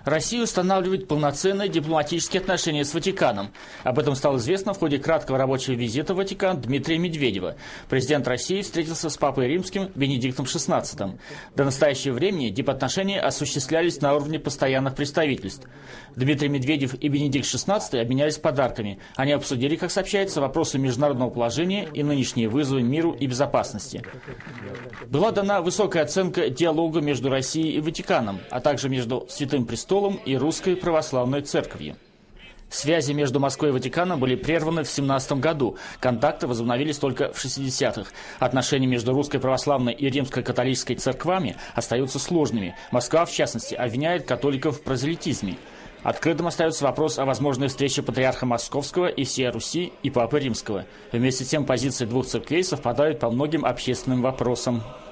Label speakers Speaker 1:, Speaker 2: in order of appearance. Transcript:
Speaker 1: Россия устанавливает полноценные дипломатические отношения с Ватиканом. Об этом стало известно в ходе краткого рабочего визита в Ватикан Дмитрия Медведева. Президент России встретился с Папой Римским Бенедиктом XVI. До настоящего времени дипотношения осуществлялись на уровне постоянных представительств. Дмитрий Медведев и Бенедикт XVI обменялись подарками. Они обсудили, как сообщается, вопросы международного положения и нынешние вызовы миру и безопасности. Была дана высокая оценка диалогу между Россией и Ватиканом, а также между Святым Престолом и Русской Православной Церковью. Связи между Москвой и Ватиканом были прерваны в 1917 году. Контакты возобновились только в 60-х. Отношения между Русской Православной и Римской католической церквами остаются сложными. Москва, в частности, обвиняет католиков в прозелитизме. Открытым остается вопрос о возможной встрече патриарха Московского и всей Руси и Папы Римского. Вместе с тем позиции двух церквей совпадают по многим общественным вопросам.